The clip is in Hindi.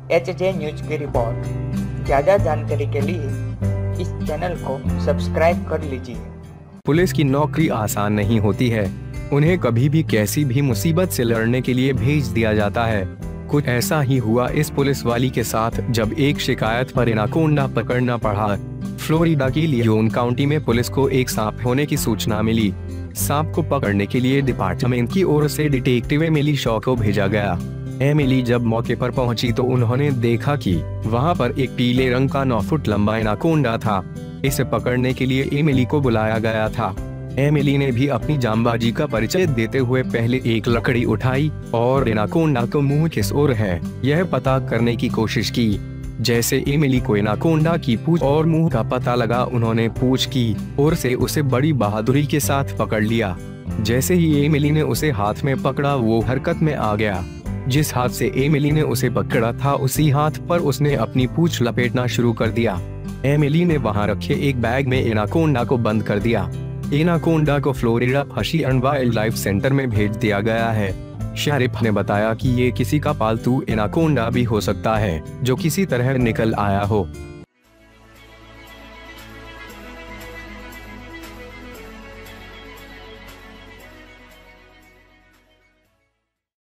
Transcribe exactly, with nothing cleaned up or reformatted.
एच जे न्यूज की रिपोर्ट। ज़्यादा जानकारी के लिए इस चैनल को सब्सक्राइब कर लीजिए। पुलिस की नौकरी आसान नहीं होती है। उन्हें कभी भी कैसी भी मुसीबत से लड़ने के लिए भेज दिया जाता है। कुछ ऐसा ही हुआ इस पुलिस वाली के साथ जब एक शिकायत पर एनाकोंडा पकड़ना पड़ा। फ्लोरिडा की लियोन काउंटी में पुलिस को एक सांप होने की सूचना मिली। सांप को पकड़ने के लिए डिपार्टमेंट की ओर से डिटेक्टिव एमिली शॉ को भेजा गया। एमिली जब मौके पर पहुंची तो उन्होंने देखा कि वहां पर एक पीले रंग का नौ फुट लंबा एनाकोंडा था। इसे पकड़ने के लिए एमिली को बुलाया गया था। एमिली ने भी अपनी जांबाजी का परिचय देते हुए पहले एक लकड़ी उठाई और एनाकोंडा को मुंह किस ओर है यह पता करने की कोशिश की। जैसे एमिली को एनाकोंडा की पूंछ और मुंह का पता लगा, उन्होंने पूंछ की ओर से उसे बड़ी बहादुरी के साथ पकड़ लिया। जैसे ही एमिली ने उसे हाथ में पकड़ा वो हरकत में आ गया। जिस हाथ से एमिली ने उसे पकड़ा था उसी हाथ पर उसने अपनी पूंछ लपेटना शुरू कर दिया। एमिली ने वहां रखे एक बैग में एनाकोंडा को बंद कर दिया। एनाकोंडा को Florida fish and wildlife centre में भेज दिया गया है। शरीफ ने बताया कि ये किसी का पालतू एनाकोंडा भी हो सकता है जो किसी तरह निकल आया हो।